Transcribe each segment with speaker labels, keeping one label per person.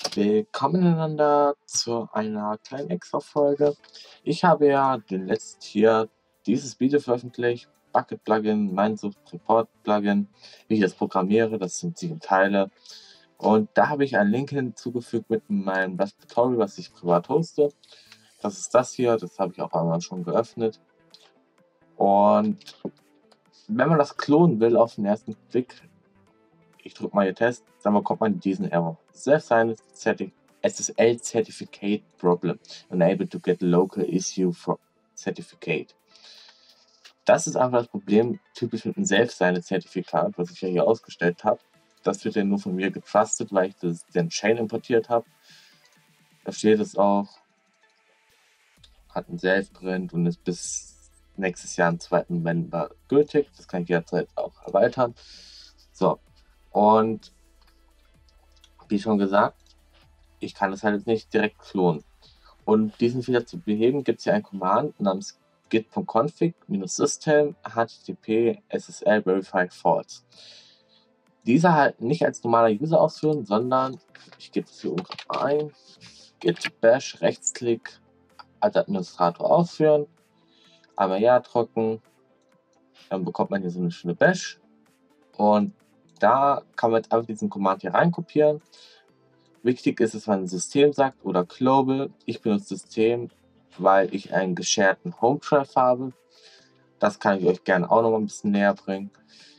Speaker 1: Willkommen einander zu einer kleinen Extra-Folge. Ich habe ja demnächst hier dieses Video veröffentlicht, Bucket Plugin, Minesoft Report Plugin, wie ich das programmiere, das sind 7 Teile. Und da habe ich einen Link hinzugefügt mit meinem Raspberry, was ich privat hoste. Das ist das hier, das habe ich auch einmal schon geöffnet. Und wenn man das klonen will auf den ersten Blick, ich drücke mal hier Test, dann bekommt man diesen Error. Self-Signed SSL Certificate Problem. Unable to get local issue for certificate. Das ist einfach das Problem, typisch mit einem Self-Signed Zertifikat, was ich ja hier ausgestellt habe. Das wird ja nur von mir getrustet, weil ich den Chain importiert habe. Da steht es auch, hat ein Self-Print und ist bis nächstes Jahr am 2. November gültig. Das kann ich jederzeit auch erweitern. So, und wie schon gesagt, ich kann das halt jetzt nicht direkt klonen. Und diesen Fehler zu beheben, gibt es hier ein Command namens git.config-system http ssl verify false. Dieser halt nicht als normaler User ausführen, sondern ich gebe es hier oben ein, git bash rechtsklick als Administrator ausführen, einmal ja drücken, dann bekommt man hier so eine schöne Bash und da kann man jetzt einfach diesen Command hier reinkopieren. Wichtig ist es, wenn ein System sagt oder Global. Ich benutze System, weil ich einen gesharten Home Drive habe. Das kann ich euch gerne auch noch mal ein bisschen näher bringen.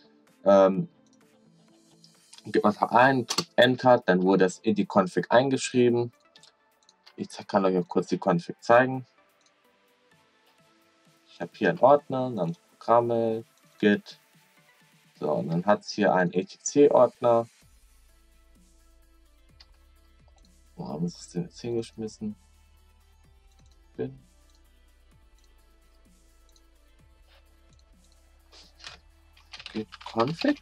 Speaker 1: Gebt einfach ein, drückt Enter, dann wurde es in die Config eingeschrieben. Ich kann euch auch kurz die Config zeigen. Ich habe hier einen Ordner namens Programme, Git. So, und dann hat es hier einen etc-Ordner. Wo haben sie es denn jetzt hingeschmissen? Bin. Git config.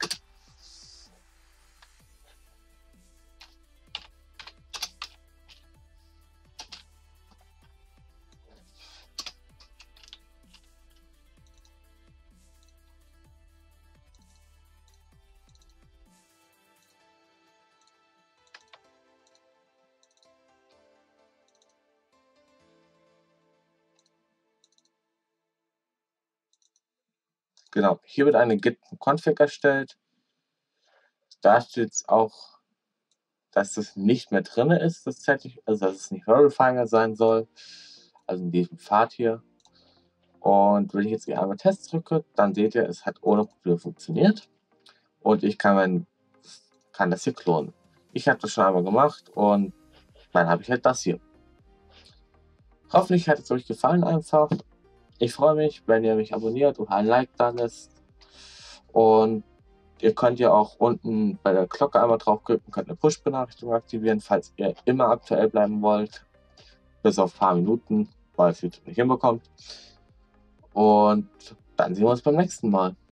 Speaker 1: Genau, hier wird eine Git-Config erstellt. Da steht es auch, dass das nicht mehr drin ist, das Zertifikat, also dass es nicht Verifier sein soll, also in diesem Pfad hier. Und wenn ich jetzt hier einmal Test drücke, dann seht ihr, es hat ohne Probleme funktioniert und ich kann das hier klonen. Ich habe das schon einmal gemacht und dann habe ich halt das hier. Hoffentlich hat es euch gefallen einfach. Ich freue mich, wenn ihr mich abonniert oder ein Like da lässt. Und ihr könnt ja auch unten bei der Glocke einmal draufklicken, könnt eine Push-Benachrichtigung aktivieren, falls ihr immer aktuell bleiben wollt. Bis auf ein paar Minuten, weil es YouTube nicht hinbekommt. Und dann sehen wir uns beim nächsten Mal.